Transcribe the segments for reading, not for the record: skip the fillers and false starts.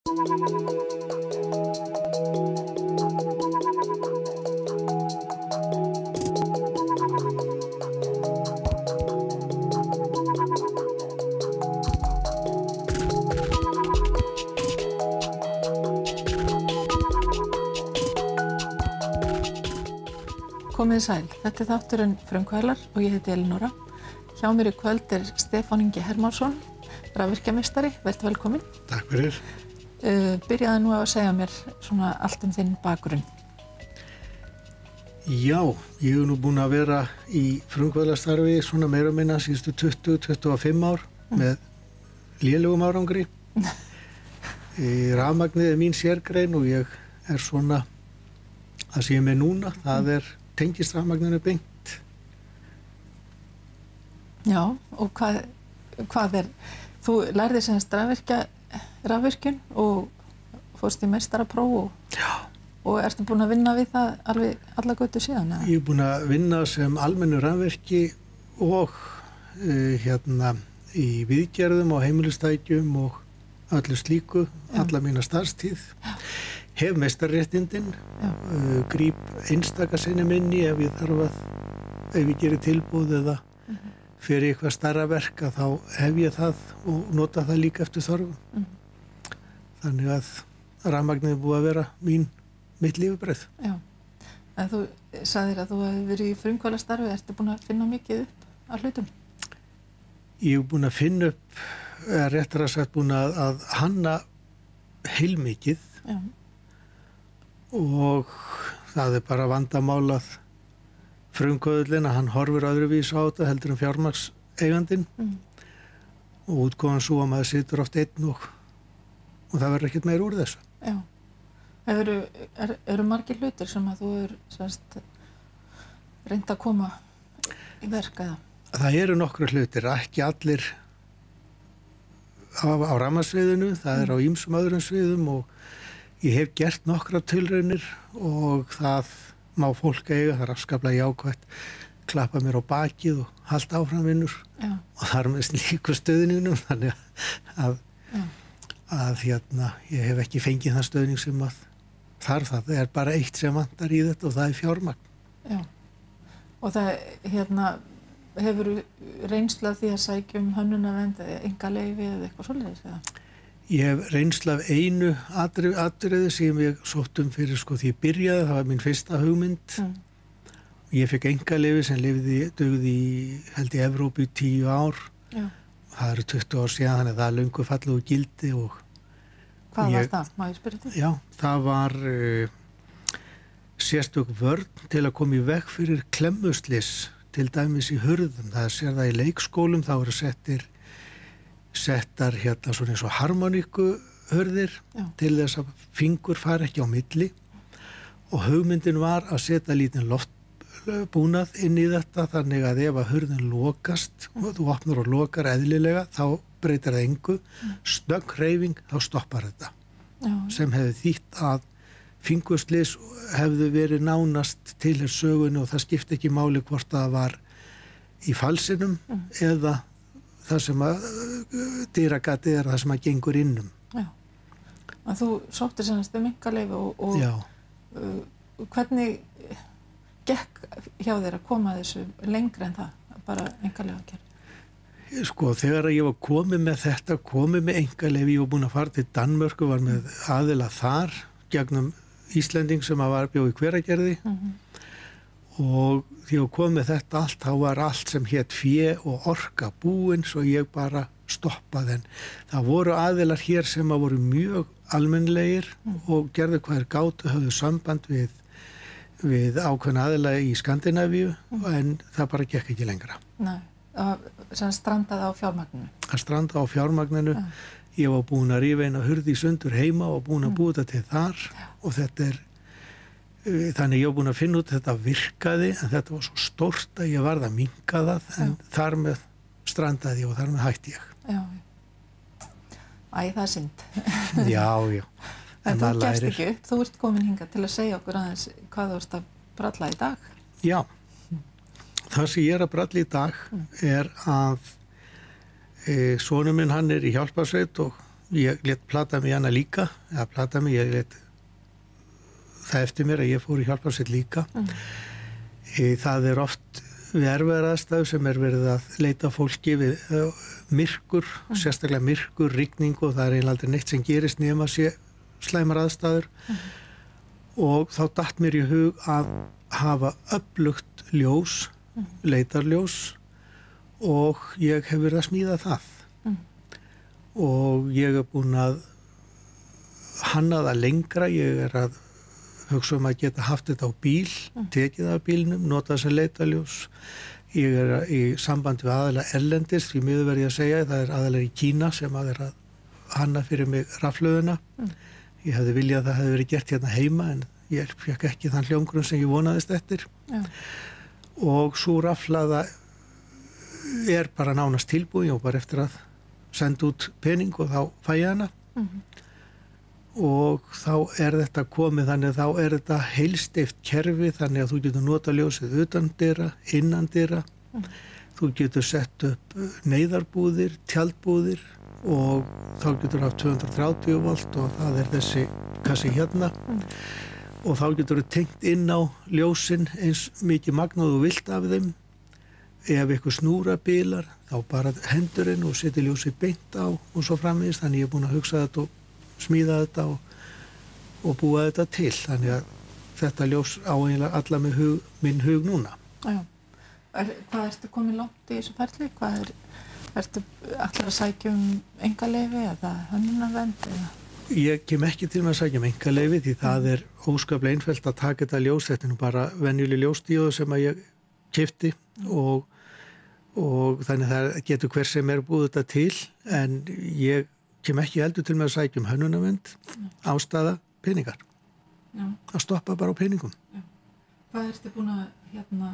Komið sæl, þetta þátturinn Frumkvöðlar og ég heiti Elinóra. Hjá mér í kvöld Stefán Ingi Hermannsson, rafvirkjameistari, vertu velkominn. Takk fyrir. Byrjaðu nú að segja mér svona allt þinn bakgrunn. Já, ég nú búinn að vera í frumkvöðlastarfi svona meira og minna síðustu 20-25 ár með lélegum árangri. Rafmagnið mín sérgrein og ég svona það sem ég með núna, það tengist rafmagninu beint. Já, og hvað þú lærði semst rafvirkjun og fórst í meistarapróf og ertu búin að vinna við það alveg alla götu síðan? Eða? Ég búin að vinna sem almennu rafvirki og í viðgerðum og heimilistækjum og öllu slíku, alla mína starfstíð. Hef meistarréttindin, gríp einstaka sinnum inn í ef ég gerir tilboð eða fyrir eitthvað stærra verk þá hef ég það og nota það líka eftir þörfum. Þannig að rafmagnið búið að vera mitt lífsbrauð. Já, en þú sagðir að þú hefur verið í frumkvöðlastarfi, ertu búin að finna mikið upp af hlutum? Ég hef búin að finna upp, réttara sagt búin að hanna heilmikið. Já. Og það bara vandamál að frumkvöðullinn að hann horfir öðruvísi á þetta heldur fjármagnseigandinn og útkoman svo að maður situr oft einn og það verður ekkert meir úr þessu. Já. Eru margir hlutir sem að þú reynt að koma í verk eða? Það eru nokkru hlutir, ekki allir á rafmagnsviðinu, það á ýmsum öðrum sviðum og ég hef gert nokkra tilraunir og það má fólk eiga, það afskaplega jákvætt, klappa mér á bakið og halda áfram vinnur og þar með slíku stöðningnum, þannig að ég hef ekki fengið þann stöðning sem að það bara eitt sem vantar í þetta og það fjármagn. Já, og það hefur reynsla því að sækja hönnunarvernd eða einkaleyfi eða eitthvað svoleiðis eða? Ég hef reynsla af einu atriði sem ég sótt fyrir því ég byrjaði, það var mín fyrsta hugmynd. Ég fekk einkaleyfi sem dugði held í Evrópu í 10 ár. Já. Það eru 20 ár síðan, þannig að það löngu fallið úr gildi. Hvað var það? Má ég spyrja því? Já, það var sérstök vörn til að koma í veg fyrir klemmuslis, til dæmis í hurðum. Það sér það í leikskólum, þá eru settar svona eins og harmoníkuhurðir til þess að fingur fari ekki á milli og hugmyndin var að setja lítinn loftbúnað inn í þetta þannig að ef að hurðin lokast og þú opnar og lokar eðlilega þá breytir það engu, snögg hreyfing þá stoppar þetta. Sem hefði þýtt að fingurslis hefði verið nánast til sögunni og það skipti ekki máli hvort það var í falsinum eða það sem að dýragatið það sem að gengur innum. Já, að þú sóttir sannast einkaleyfi og hvernig gekk hjá þér að koma þessu lengra en það, bara einkaleyfi að gera? Þegar ég var komið með einkaleyfi, ég var búin að fara til Danmörku, var með aðila þar, gegnum Íslending sem að bjó í Hveragerði og því að kom með þetta allt, þá var allt sem hét fé og orka búin svo ég bara stoppaði en það voru aðilar hér sem að voru mjög almennlegir og gerðu hvað gátu, höfðu samband við ákveðna aðila í Skandinavíu en það bara gekk ekki lengra. Nei, það strandaði á fjármagninu? Það strandaði á fjármagninu, ég var búin að rífa eina hurð í sundur heima og búin að búa þetta til þar og þetta þannig ég var búin að finna út að þetta virkaði en þetta var svo stórt að ég varð að minnka það en þar með strandaði ég og þar með hætti ég. Já. Æ, það er synd. Já. En þú gefst ekki upp, þú ert komin hingað til að segja okkur aðeins hvað þú ert að bralla í dag. Já, það sem ég að bralla í dag að sonur minn hann í hjálparsveit og ég let plata mig hana líka, ég let það eftir mér að ég fór í hjálparsveit líka. Það oft við erfiðar aðstæður sem verið að leita fólki við myrkur, sérstaklega myrkur, rigning og það eiginlega aldrei neitt sem gerist nema sé slæmar aðstæður og þá datt mér í hug að hafa öflugt ljós, leitarljós og ég hef verið að smíða það og ég búin að hanna það lengra, ég að hugsa að geta haft þetta á bíl, tekið af bílnum, nota þess að leitarljós. Ég í sambandi við aðalega erlendis, því miður verð ég að segja, það aðalega í Kína sem að hanna fyrir mig rafhlöðuna. Ég hefði viljað að það hefði verið gert hérna heima en ég fékk ekki þann hljómgrunn sem ég vonaðist eftir. Og svo rafhlaða bara nánast tilbúin og bara eftir að senda út pening og þá fæ ég hana. Og þá þetta komið þannig að þá þetta heilsteypt kerfi þannig að þú getur nota ljósið utan dyra, innan dyra. Þú getur sett upp neyðarbúðir, tjaldbúðir og þá getur haft 230 volt og það þessi kassi hérna. Og þá getur þú tengt inn á ljósin eins mikið magn og þú vilt af þeim. Ef eitthvað snúra bilar þá bara hendurinn og setur ljósið beint á og svo framvegis. Þannig ég búin að hugsa þetta og smíða þetta og búa þetta til. Þannig að þetta ljós á eiginlega alla með minn hug núna. Já. Hvað ertu komið langt í þessu ferli? Ertu allar að sækja einkaleyfi eða hönnunarvernd? Ég kem ekki til með að sækja einkaleyfi því það óskaplega einfellt að taka þetta ljós. Þetta nú bara venjuleg ljósdíóð sem að ég keypti og þannig það getur hver sem búið þetta til en ég kem ekki heldur til með að sækja hönnunarvernd, ástæða, peningar. Já. Að stoppa bara á peningum. Já. Hvað ertu búin að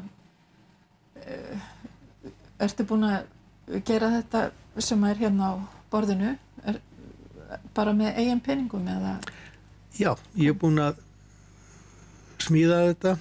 ertu búin að gera þetta sem hérna á borðinu bara með eigin peningum eða? Já, ég búin að smíða þetta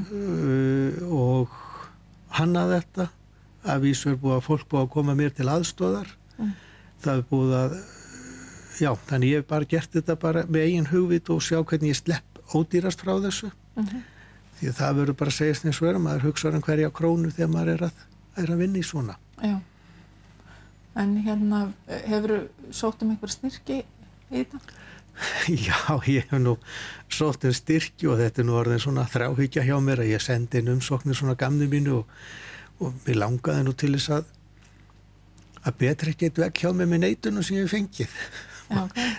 og hanna þetta að vísu fólk búið að koma mér til aðstoðar. Það búið að já, þannig ég hef bara gert þetta bara með eigin hugvit og sjá hvernig ég slepp ódýrast frá þessu. Því að það verður bara að segjast eins og maður hugsar hverja krónu þegar maður að vinna í svona. Já. En hérna, hefurðu sótt einhver styrki í þetta? Já, ég hef nú sótt styrki og þetta nú orðin svona þráhyggja hjá mér að ég sendi inn umsóknir svona gamni mínu og mér langaði nú til þess að betra ekki eitt vekk hjá mig með neitunum sem ég hef fengið. Já,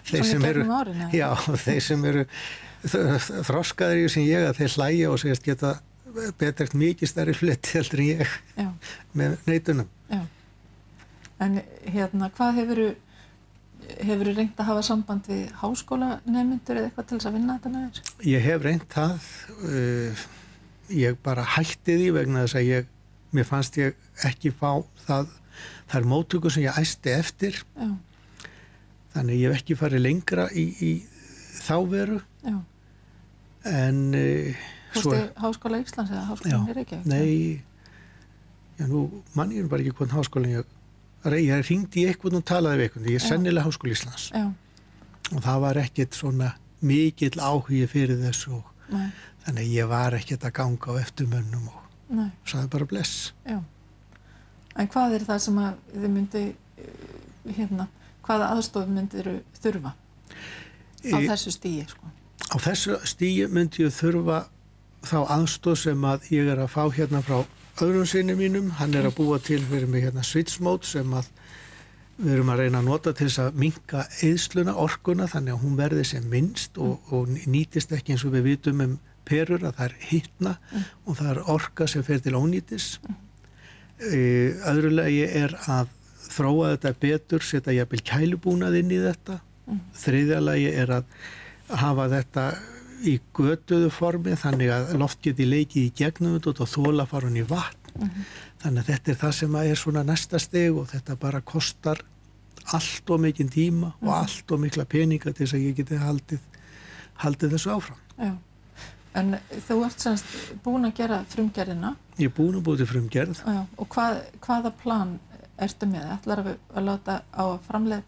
þeir sem eru þroskaðir í sem ég að þeir hlæja og segist geta betrekt mikið stærri hluti heldur en ég með neitunum. Já. En hérna, hvað hefurðu reynt að hafa samband við háskólanemendur eða eitthvað til þess að vinna þetta með þér? Ég hef reynt það. Ég bara hætti því vegna þess að mér fannst ég ekki fá þær móttökur sem ég æsti eftir. Já. Þannig ég hef ekki farið lengra í þá veru. Já. En Fórstu Háskóla Íslands eða Háskólann í Reykjavík? Nei, nú man ég bara ekki hvern háskólan ég hringdi í eitthvað og talaði við eitthvað. Ég sennilega Háskóla Íslands. Já. Og það var ekkert svona mikill áhugi fyrir þessu þannig ég var ekkert að ganga á eftirmönnum og sagði bara bless. Já. En hvað það sem að þið myndi hvaða aðstoð myndir þurfa á þessu stigi? Á þessu stigi myndi ég þurfa þá aðstoð sem að ég að fá hérna frá öðrum sinni mínum. Hann að búa til fyrir mig hérna switch mode sem að við erum að reyna að nota til þess að minnka eyðsluna, orkuna, þannig að hún verði sem minnst og nýtist ekki eins og við vitum perur að það hitna og það orka sem fer til ónýtis. Öðrulegi að þróa þetta betur, setja jafnvel kælubúnað inn í þetta. Þriðja lagi að hafa þetta í götuðu formi þannig að loft geti leikið í gegnum þetta og þola fara hún í vatn. Þannig að þetta það sem er svona næsta steg og þetta bara kostar allt of mikinn tíma og allt of mikla peninga til þess að ég geti haldið þessu áfram. Já. En þú ert semst búin að gera frumgerðina? Ég er búin að búið til frumgerð. Já. Og hvaða plan ertu með? Ætlar að láta á að framleiða þetta hér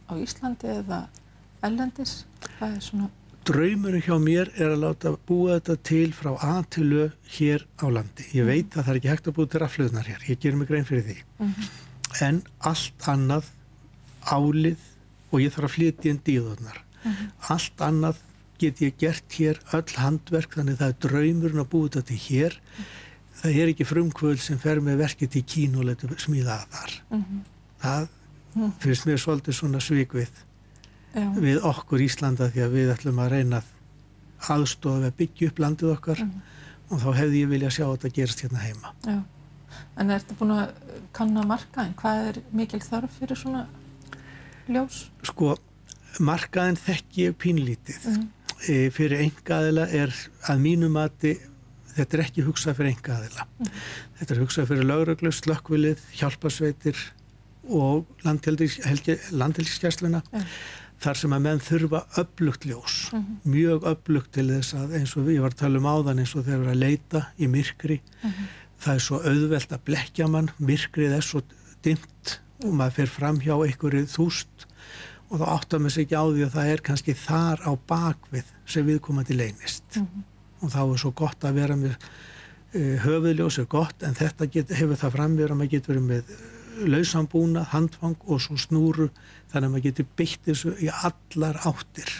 á Íslandi eða erlendis? Hvað svona? Draumurinn hjá mér að láta búa þetta til frá A til Ö hér á landi. Ég veit að það ekki hægt að búa til rafhlöðurnar hér, ég gerir mig grein fyrir því. En allt annað, álið, og ég þarf að flytja inn díóðurnar. Allt annað get ég gert hér, öll handverk, þannig það draumurinn að búa þetta til hér. Það ekki frumkvöld sem fer með verkið til Kína og letur smíða þar. Það finnst mér svolítið svona svik við okkur Íslanda því að við ætlum að reyna að aðstofa við að byggja upp landið okkar og þá hefði ég viljað sjá þetta gerast hérna heima. Já. En ertu búin að kanna markaðinn? Hvað mikil þörf fyrir svona ljós? Sko, markaðinn þekki ég pínlítið. Fyrir einkaaðila að mínu mati þetta ekki hugsað fyrir einkaaðila. Þetta hugsað fyrir lögreglu, slökkvilið, hjálparsveitir og landhelgisgæsluna. Þar sem að menn þurfa öflugt ljós. Mjög öflugt til þess að eins og ég var að tala áðan eins og þeir eru að leita í myrkri. Það svo auðvelt að blekkja mann. Myrkrið svo dimmt og maður fer fram hjá einhverju þúst og þá áttar maður sig ekki á því að það kannski þar á bakvið sem viðkomandi leynist. Og þá svo gott að vera með höfuðljós gott, en þetta hefur það framverið að maður getur verið með lausambúnað, handfang og svo snúru, þannig að maður getur beitt þessu í allar áttir.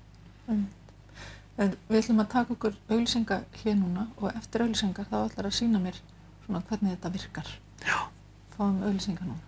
Við ætlum að taka okkur auglýsinga hér núna og eftir auglýsingar þá ætlar að sýna mér svona hvernig þetta virkar. Já. Fáum auglýsinga núna.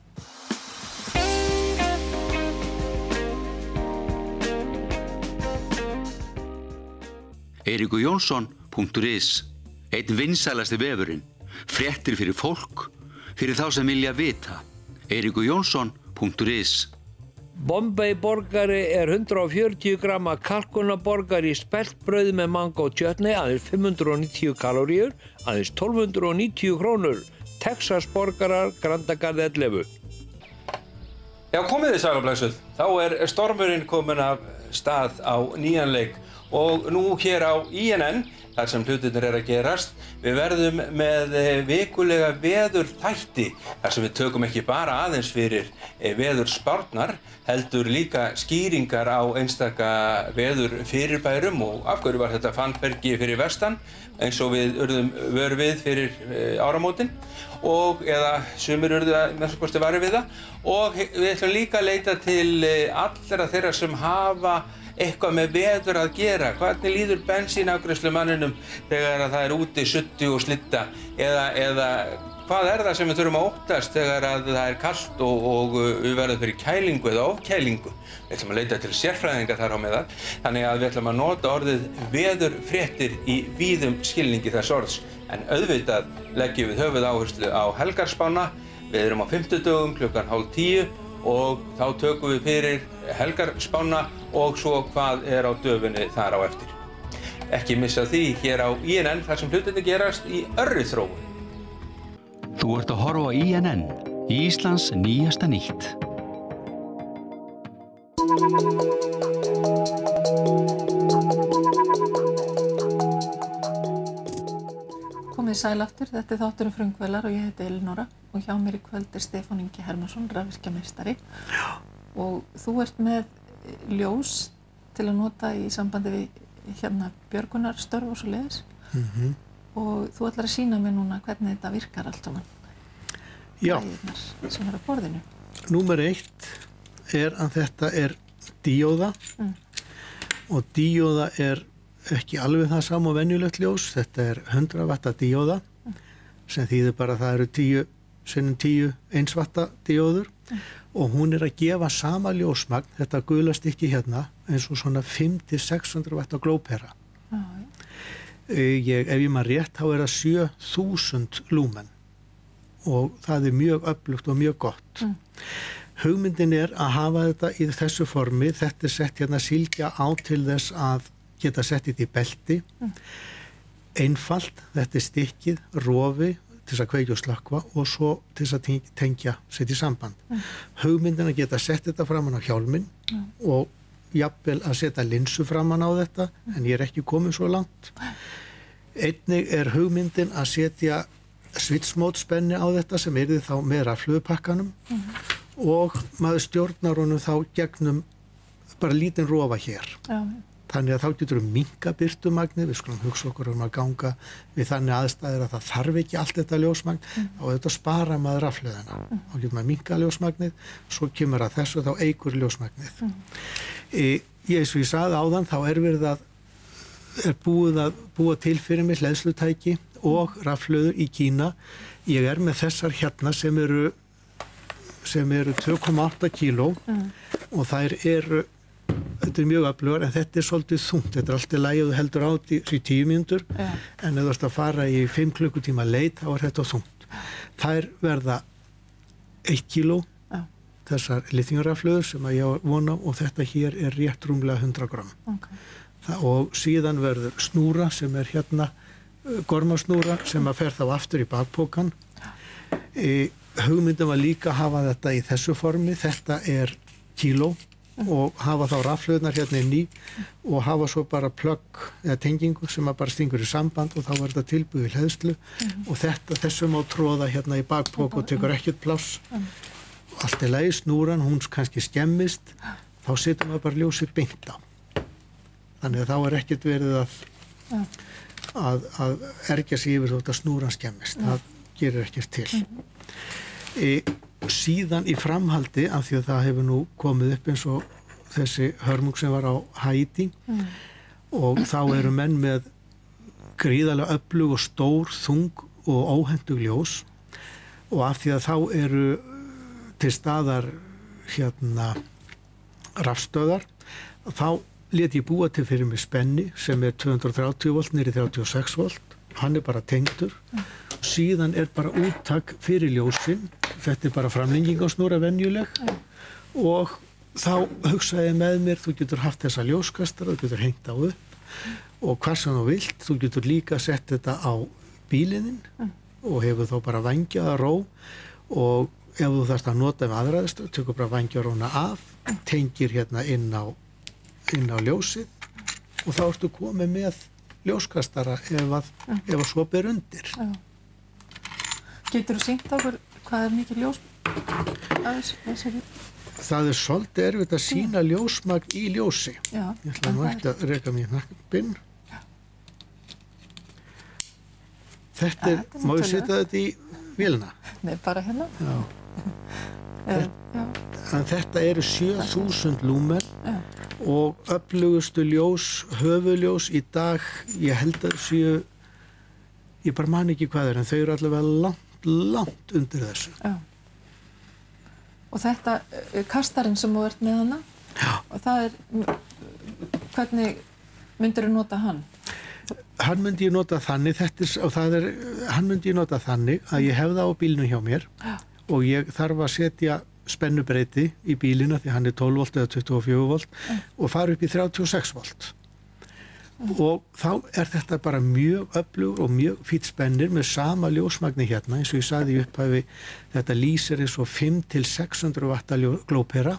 EiríkurJónsson.is, einn vinsælasti vefurinn, fréttir fyrir fólk, fyrir þá sem vilja vita. EiríkurJónsson.is. Bombay borgari 140 gramma kalkunarborgari í speltbrauði með mango chutney, aðeins 590 kaloríur, aðeins 1290 krónur. Texas borgarar, Grandagarði 11. Já, komið þið sagablæsuð. Þá stormurinn komin af stað á nýjan leik. Og nú hér á INN, þar sem hlutirnir að gerast, við verðum með vikulega veðurþætti, þar sem við tökum ekki bara aðeins fyrir veðurspárnar, heldur líka skýringar á einstaka veðurfyrirbærum og af hverju var þetta fannbergi fyrir vestan, eins og við urðum vör við fyrir áramótin, og eða sumir urðu að næstu kosti varir við það, og við ætlum líka að leita til allra þeirra sem hafa eitthvað með veður að gera. Hvernig líður bensínafgreiðslumanninum þegar það úti suddi og slitta? Eða hvað það sem við þurfum að óttast þegar það kalt og við verðum fyrir kælingu eða ofkælingu? Við ætlum að leita til sérfræðinga þar á meðal. Þannig að við ætlum að nota orðið veðurfréttir í víðum skilningi þess orðs. En auðvitað leggjum við höfuðáherslu á helgarspána. Við erum á 50 dögum klukkan 9:30 og þá tökum við fyrir helgarspána og svo hvað á döfinni þar á eftir. Ekki missa því hér á INN þar sem hlutirnir gerast í örri þróun. Þú ert að horfa á INN, Íslands nýjasta nýtt. Komið sæl aftur, þetta þátturinn Frumkvöðlar og ég heiti Elinóra og hjá mér í kvöld Stefán Ingi Hermannsson, rafvirkjameistari. Og þú ert með ljós til að nota í sambandi við björgunarstörf og svoleiðis. Og þú ætlar að sýna mér núna hvernig þetta virkar allt saman. Já. Græjurnar sem á borðinu. Númer 1 að þetta díóða og díóða ekki alveg það sama og venjulegt ljós. Þetta 100 watta díóða sem þýðir bara að það eru 10 sinnum 10 1 watta díóður og hún að gefa sama ljósmagn, þetta gula stykki hérna, eins og svona 500-600 watta glópera. Ef ég man rétt, þá það 7000 lúmen og það mjög öflugt og mjög gott. Hugmyndin að hafa þetta í þessu formi, þetta sett hérna sílgja á til þess að geta sett þetta í belti. Einfalt, þetta stykkið, rofi, til þess að kveikja og slökkva og svo til þess að tengja, setja í samband. Hugmyndin að geta sett þetta framan á hjálminn og jafnvel að setja linsu framan á þetta, en ég ekki komin svo langt. Einnig hugmyndin að setja switch mode spenni á þetta sem yrði þá með rafhlöðupakkanum og maður stjórnar honum þá gegnum bara lítinn rofa hér. Já. Þannig að þá getur minnka birtumagnið, við skulum hugsa okkur að ganga við þannig aðstæður að það þarf ekki allt þetta ljósmagn, þá þetta spara maður rafhlöðina. Þá getur maður minnka ljósmagnið, svo kemur að þessu þá eykur ljósmagnið. Eins og ég sagði áðan, þá er búið að búa til fyrir mig hleðslutæki og rafhlöður í Kína. Ég er með þessar hérna sem eru 2,8 kíló og þær eru, þetta mjög öflugar, en þetta svolítið þungt. Þetta alltaf lægi og þú heldur á í 10 mínútur, en ef þú ert að fara í 5 klukkutíma leit, þá þetta þungt. Þær verða 1 kíló, þessar lithiumrafhlöður sem að ég vona, og þetta hér er rétt rúmlega 100 gram. Og síðan verður snúra sem er hérna, gormasnúra sem að fer þá aftur í bakpokan. Hugmyndin var líka að hafa þetta í þessu formi, þetta er kíló, og hafa þá rafhlöðnar hérna inn í og hafa svo bara plögg eða tengingu sem að bara stingur í samband og þá var þetta tilbúið í hleðslu og þessu má tróða hérna í bakpók og tekur ekkert pláss. Allt er lagi, snúran, hún kannski skemmist, þá setur maður bara ljósið beint á. Þannig að þá er ekkert verið að ergja sig yfir þótt að snúran skemmist. Það gerir ekkert til. Síðan í framhaldi, af því að það hefur nú komið upp eins og þessi hörmung sem var á Haítí og þá eru menn með gríðarlega öflug og stór, þung og óhentug ljós og af því að þá eru til staðar hérna rafstöðar, þá lét ég búa til fyrir mig spenni sem er 230 volt niður í 36 volt, hann er bara tengdur. Síðan er bara úttak fyrir ljósin, þetta er bara framlengingarsnúra venjuleg og þá hugsaði ég með mér, þú getur haft þessa ljóskastara, þú getur hengt á upp og hvað sem þú vilt, þú getur líka sett þetta á bílinn og hefur þá bara vængjaða ró og ef þú þarft að nota með aðræðist, tekur bara vængjaróna af, tengir hérna inn á ljósið og þá ertu komið með ljóskastara ef svo ber undir. Getur þú sýnt okkur hvað er mikið ljós? Það er svolítið erfitt að sýna ljósmagn í ljósi. Ég ætla nú ekki að reka mér hnappinn. Þetta er, má ég setja þetta í vélina? Nei, bara hérna. En þetta eru 7000 lúmen og öflugustu ljós, höfuljós í dag, ég held að séu, ég bara man ekki hvað en þau eru allavega langt undir þessu. Já. Og þetta, kastarinn sem þú ert með hana, og það er, hvernig myndir þú nota hann? Hann myndi ég nota þannig, hann myndi ég nota þannig að ég hef það á bílnum hjá mér og ég þarf að setja spennubreyti í bílina því hann er 12 volt eða 24 volt og fara upp í 36 volt. Og þá er þetta bara mjög öflugur og mjög fýtt spennir með sama ljósmagni hérna, eins og ég sagði í upphafi, þetta lýsir eins og 500-600 watta glópera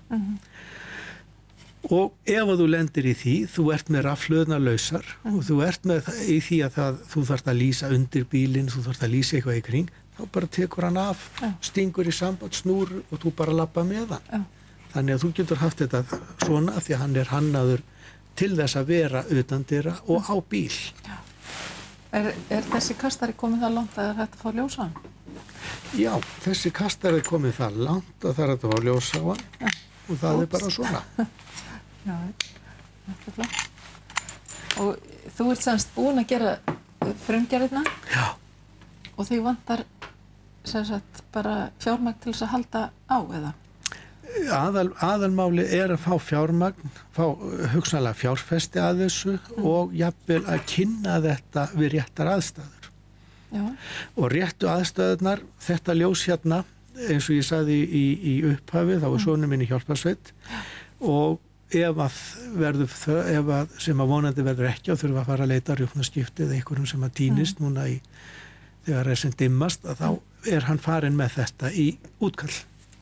og ef þú lendir í því, þú ert með rafhlöðnar lausar og þú ert með í því að þú þarft að lýsa undir bílinn, þú þarft að lýsa eitthvað í kring, þá bara tekur hann af, stingur í samband, snúr og þú bara labba með hann. Þannig að þú getur haft þetta svona því að hann er hannaður til þess að vera utandyra og á bíl. Er þessi kastari komið það langt að það er hægt að fá ljós á hann? Já, þessi kastari er komið það langt að það er hægt að fá ljós á hann og það er bara svona. Já, þetta er flott. Og þú ert semst búin að gera frumgerðina? Já. Og þig vantar sem sagt bara fjármagn til þess að halda á eða? Aðalmáli er að fá fjármagn, fá hugsanlega fjárfesti að þessu og jafnvel að kynna þetta við réttar aðstæður. Já. Og réttu aðstæðurnar, þetta ljós hérna, eins og ég sagði í upphafi, þá er sonur minn í hjálparsveit og ef sem að vonandi verður ekki og þurfa að fara að leita rjúpnaskipti eða einhverjum sem að týnist núna þegar er sem dimmast, að þá er hann farin með þetta í útkall.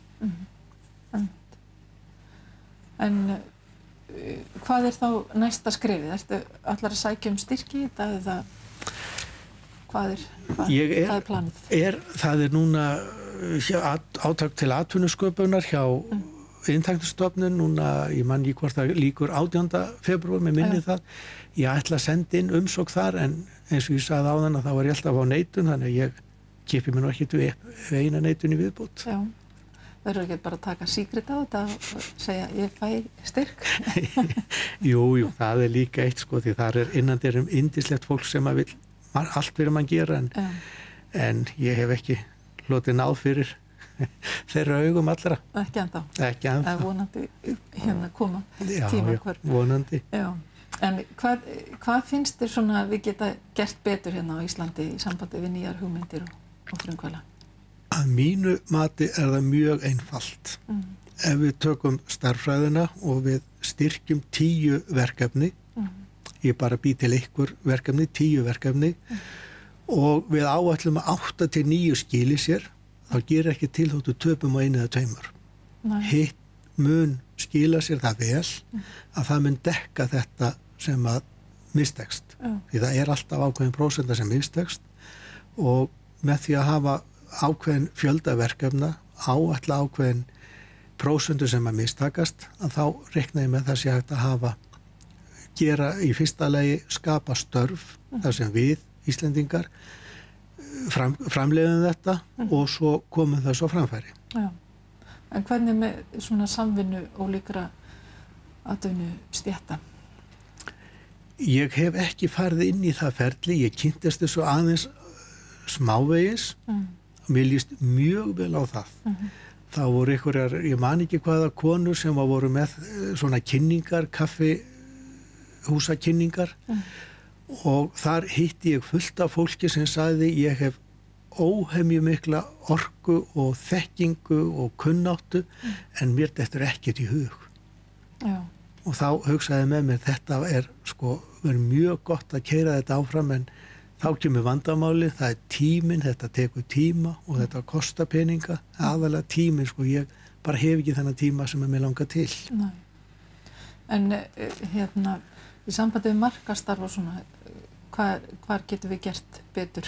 En hvað er þá næsta skrefið? Ertu allar að sækja styrki í þetta eða hvað er planið? Það er núna átak til atvinnusköpunar hjá Iðntæknistofnun núna, ég man ekki hvort það líkur 18. febrúar, með minni það. Ég ætla að senda inn umsókn þar en eins og ég sagði áðan að þá var ég alltaf á neitun, þannig að ég kipi mér nú ekki við eina neitun í viðbót. Já, verður ekki bara að taka síkrit á þetta og segja ég fæ styrk? Jú, það er líka eitt sko, því þar innan þeir yndislegt fólk sem að vil allt fyrir mann gera en ég hef ekki hlotið náð fyrir þeirra augum allra. Ekki ennþá. Það er vonandi koma tíma hver. Já, vonandi. Já. En hvað finnst þér svona við geta gert betur hérna á Íslandi í sambandi við nýjar hugmyndir og frumkvöðla? Að mínu mati er það mjög einfalt. Ef við tökum stærðfræðina og við styrkjum 10 verkefni, ég bara bý til einhver verkefni, 10 verkefni, og við áætlum að 8 til 9 skili sér, þá gerir ekki til þóttu töpum á 1 eða 2. Hitt mun skila sér það vel að það mun dekka þetta sem að mistekst. Því það er alltaf ákveðin prósenta sem mistekst og með því að hafa ákveðin fjöldaverkefna, áætla ákveðin prósentu sem að mistakast, að þá reikna ég með það sé hægt að gera í fyrsta lagi skapa störf þar sem við Íslendingar framleiðum þetta og svo komum það svo framfæri. Já. En hvernig með svona samvinnu ólíkra atvinnustétta? Ég hef ekki farið inn í það ferli, ég kynntist þessu aðeins smávegis, mér líst mjög vel á það. Það voru einhverjar, ég man ekki hvaða konur sem voru með svona kynningar, kaffihúsakynningar, og þar hitti ég fullt af fólki sem sagði ég hef óhemju mikla orku og þekkingu og kunnáttu en mér dettur ekkert í hug. Já. Og þá hugsaði með mér þetta verður mjög gott að keyra þetta áfram en þá kemur vandamáli, það er tíminn, þetta tekur tíma og þetta kostar peninga, aðalega tíminn ég bara hef ekki þennan tíma sem mér langar til. Nei. En í sambandi við markastarf og svona, hvar getum við gert betur?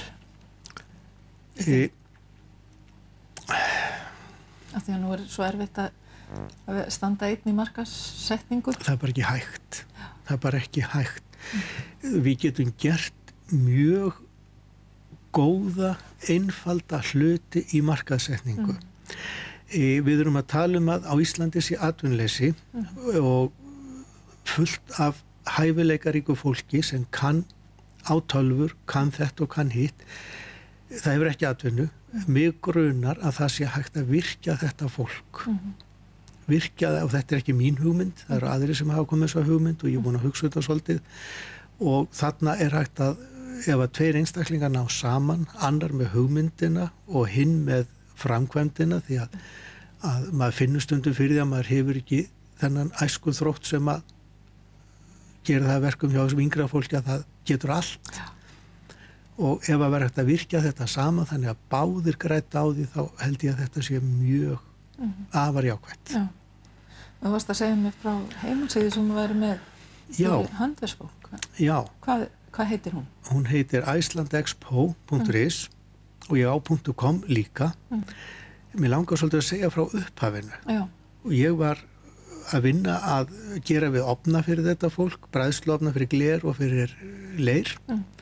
Af því að nú er svo erfitt að standa einn í markasetningu. Það er bara ekki hægt. Það er bara ekki hægt. Við getum gert mjög góða, einfalda hluti í markasetningu. Við erum að tala að á Íslandi sé atvinnuleysi og fullt af hæfileikaríku fólki sem kann á tölvur, kann þetta og kann hitt. Það hefur ekki atvinnu. Mig grunar að það sé hægt að virkja þetta fólk. Virkja það, og þetta er ekki mín hugmynd, það eru aðrir sem hafa komið þessa hugmynd og ég er búin að hugsa þetta svolítið. Og þarna er hægt að, ef að 2 einstaklingar ná saman, annar með hugmyndina og hinn með framkvæmdina, því að maður finnur stundum fyrir því að maður hefur ekki þennan æsku þrótt sem að gera það verkum hjá þessum yngra fólki að það getur allt. Og ef að vera hægt að virkja þetta saman þannig að báðir græta á því, þá held ég að þetta sé mjög afar jákvætt. Já. Þú varst að segja mér frá heimasíðu sem væri með handverksfólk. Já. Hvað heitir hún? Hún heitir icelandexpo.is og ég á .com líka. Mér langar svolítið að segja frá upphafinu. Já. Og ég var að vinna að gera við ofna fyrir þetta fólk, bræðsluofna fyrir gler og fyrir leir.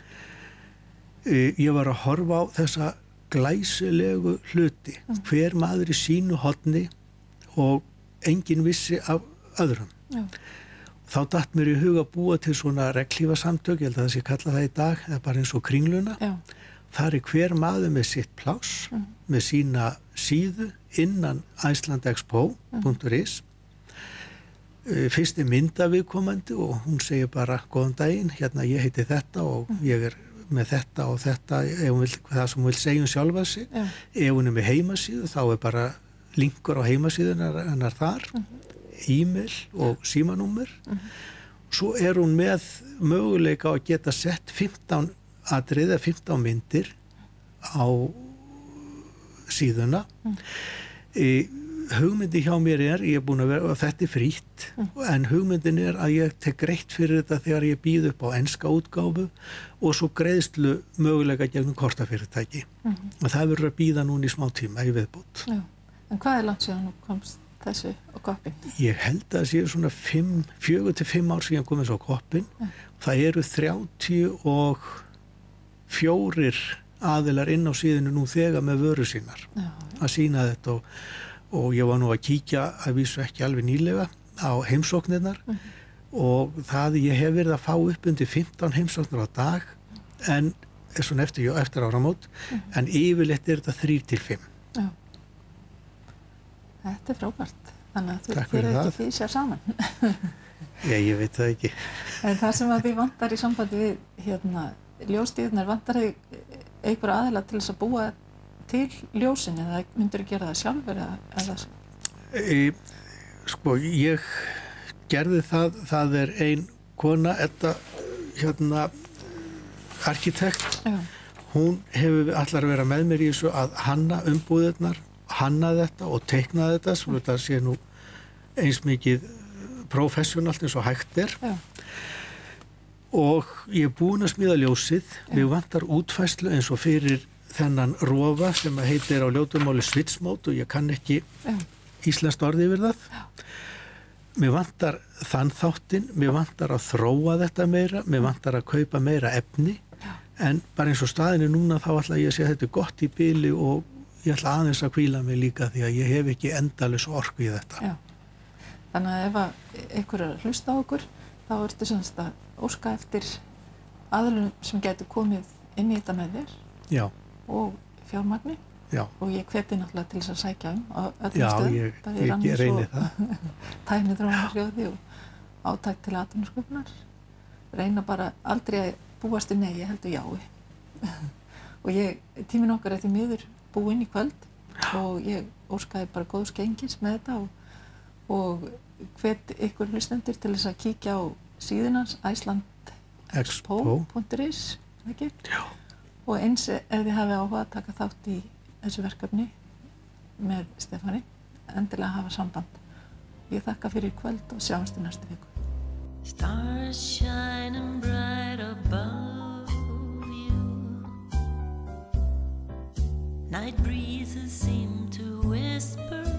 Ég var að horfa á þessa glæsilegu hluti, hver maður í sínu horni og enginn vissi af öðrum. Já. Þá datt mér í hug að búa til svona regnhlífasamtök, ég held að það sé kalla það í dag, eða bara eins og Kringluna. Já. Þar er hver maður með sitt pláss, með sína síðu innan icelandexpo.is. Fyrst er mynda viðkomandi og hún segir bara góðan daginn, hérna ég heiti þetta og ég er með þetta og þetta, það sem hún vil segja sjálfa sig. Ef hún er með heimasíðu þá er bara linkur á heimasíðunar hennar þar, e-mail og símanúmer. Svo er hún með möguleika að geta sett 15 atriði eða 15 myndir á síðuna. hugmyndi hjá mér ég búin að vera, og þetta frítt, en hugmyndin að ég tek greitt fyrir þetta þegar ég býð upp á enska útgáfu og svo greiðslu möguleika gegnum kortafyrirtæki. Og það verður að býða núna í smá tíma í viðbót. Já. En hvað langt síðan þú komst þessu á koppin? Ég held að það séu svona 4 til 5 ár síðan komið svo á koppin. Það eru 34 aðilar inn á síðinu nú þegar með vöru sínar að sína þetta og ég var nú að kíkja að vísu ekki alveg nýlega á heimsóknirnar og það ég hef verið að fá upp undir 15 heimsóknir á dag en svona eftir áramót en yfirleitt þetta 3 til 5. Já. Þetta frábært. Þannig að þú fyrir ekki því sér saman. Já, ég veit það ekki. En það sem að því vantar í sambandi við ljóstíðunar, vantar þig einhver aðila til þess að búa til ljósin eða myndur þú gera það sjálfur eða sko, ég gerði það ein kona, Edda arkitekt. Já. Hún hefur allar að vera með mér í þessu að hanna umbúðirnar, hanna þetta og teikna þetta svo þetta sé nú eins mikið professionalt eins og hægt er. Já. Og ég er búin að smíða ljósið, mig vantar útfærslu eins og fyrir þennan rofa sem heitir á ljótumáli switch mode og ég kann ekki íslenskt orð yfir það. Mig vantar þann þáttinn, mig vantar að þróa þetta meira, mig vantar að kaupa meira efni, en bara eins og staðinu núna þá ætla ég að segja þetta gott í bili og ég ætla aðeins að hvíla mig líka því að ég hef ekki endalaus orku í þetta. Já. Þannig að ef einhver er að hlusta á okkur, þá ertu semst að óska eftir aðlunum sem getur komið inn í þetta með þér og fjármagni og ég hveti náttúrulega til þess að sækja á öllum stöðum. Já, ég reyni það. Tækniþróunarsjóði og átak til atvinnusköpunar. Reyna bara aldrei að búast nei, ég heldur jái. Og tíminn okkar er því miður búinn í kvöld og ég óskaði bara góðs gengis með þetta og hvet ykkur hlustendur til þess að kíkja á síðunans icelandexpo.is og eins ef þið hafið áhuga að taka þátt í þessu verkefni með Stefáni, endilega hafa samband. Ég þakka fyrir kvöld og sjáumst í næstu viku. Stars shining bright above you. Night breezes seem to whisper